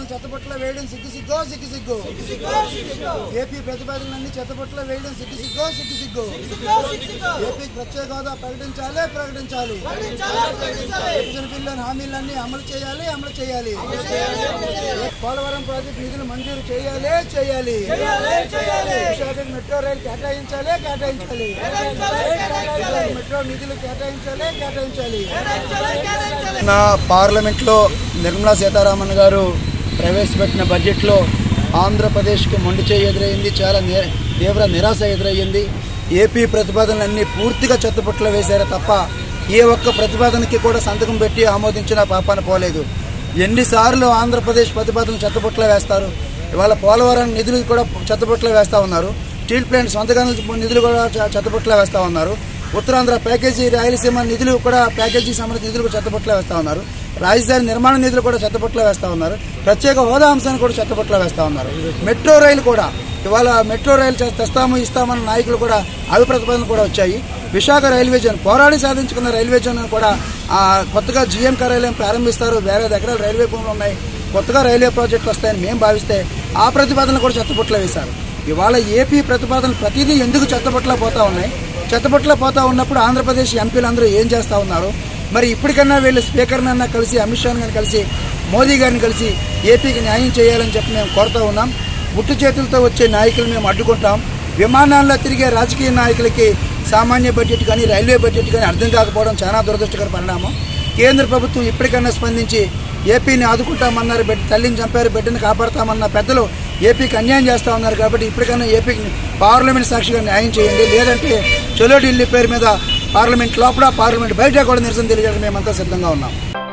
ప్రతిపాదనలు చెత్తబుట్టలో వేయడం సిగ్గు. ఏపీ ప్రతిపాదనలన్నీ చెత్తబుట్టలో వేయడం సిగ్గు. ఏపీకి ప్రత్యేక హోదా ప్రకటించాలి. విభజన బిల్లు హామీలన్నీ అమలు చేయాలి. పోలవరం ప్రాజెక్టు నిధులు మంజూరు చేయాలి. విశాఖకు మెట్రో రైలు కేటాయించాలి. మెట్రో నిధులు కేటాయించాలి. నా పార్లమెంట్లో నిర్మలా సీతారామన్ గారు ప్రవేశపెట్టిన బడ్జెట్లో ఆంధ్రప్రదేశ్కి మొండి చేయి ఎదురైంది. చాలా తీవ్ర నిరాశ ఎదురయ్యింది. ఏపీ ప్రతిపాదనలన్నీ పూర్తిగా చెత్తపుట్టలో వేశారు తప్ప ఏ ఒక్క ప్రతిపాదనకి కూడా సంతకం పెట్టి ఆమోదించిన పాపాన పోలేదు. ఎన్నిసార్లు ఆంధ్రప్రదేశ్ ప్రతిపాదనలు చెత్తపుట్టలో వేస్తారు. ఇవాళ పోలవరం నిధులు కూడా చెత్తపుట్టలో వేస్తూ ఉన్నారు. స్టీల్ ప్లాంట్ సొంత గనుల నిధులు కూడా చెత్తపుట్టలో వేస్తూ ఉన్నారు. ఉత్తరాంధ్ర ప్యాకేజీ రాయలసీమ నిధులు కూడా ప్యాకేజీ సంబంధించిన నిధులు కూడా చెత్తపుట్టలో వేస్తూ ఉన్నారు. రాజధాని నిర్మాణ నిధులు కూడా చెత్తపుట్టలో వేస్తూ ఉన్నారు. ప్రత్యేక హోదా అంశాన్ని కూడా చెత్తపుట్టలో వేస్తూ ఉన్నారు. మెట్రో రైలు కూడా ఇవాళ మెట్రో రైలు ఇస్తామన్న నాయకులు కూడా అవి ప్రతిపాదనలు కూడా వచ్చాయి. విశాఖ రైల్వే జోన్ పోరాడి సాధించుకున్న రైల్వే జోన్ కూడా కొత్తగా జీఎం కార్యాలయం ప్రారంభిస్తారు. వేరే దగ్గర రైల్వే భూములు ఉన్నాయి. కొత్తగా రైల్వే ప్రాజెక్టులు వస్తాయని మేము భావిస్తే ఆ ప్రతిపాదనలు కూడా చెత్తపుట్టలో వేశారు. ఇవాళ ఏపీ ప్రతిపాదనలు ప్రతిదీ ఎందుకు చెత్తపుట్టలో పోతా ఉన్నాయి? చెత్తపుట్టలో పోతా ఉన్నప్పుడు ఆంధ్రప్రదేశ్ ఎంపీలందరూ ఏం చేస్తూ ఉన్నారు? మరి ఇప్పటికన్నా వీళ్ళు స్పీకర్నన్నా కలిసి అమిత్ షాని గారిని కలిసి మోదీ గారిని కలిసి ఏపీకి న్యాయం చేయాలని చెప్పి మేము కోరుతూ ఉన్నాం. గుట్టు చేతులతో వచ్చే నాయకులు మేము అడ్డుకుంటాం. విమానాల్లో తిరిగే రాజకీయ నాయకులకి సామాన్య బడ్జెట్ కానీ రైల్వే బడ్జెట్ కానీ అర్థం కాకపోవడం చాలా దురదృష్టకర పరిణామం. కేంద్ర ప్రభుత్వం ఇప్పటికన్నా స్పందించి ఏపీని ఆదుకుంటామన్నారు. తల్లిని చంపారు, బిడ్డను కాపాడుతామన్న పెద్దలు ఏపీకి అన్యాయం చేస్తూ ఉన్నారు. కాబట్టి ఇప్పటికన్నా ఏపీకి పార్లమెంట్ సాక్షిగా న్యాయం చేయండి. లేదంటే చలో ఢిల్లీ పేరు మీద పార్లమెంట్ లోపల పార్లమెంట్ బయట కూడా నిరసన తెలియజేయడానికి మేమంతా సిద్ధంగా ఉన్నాం.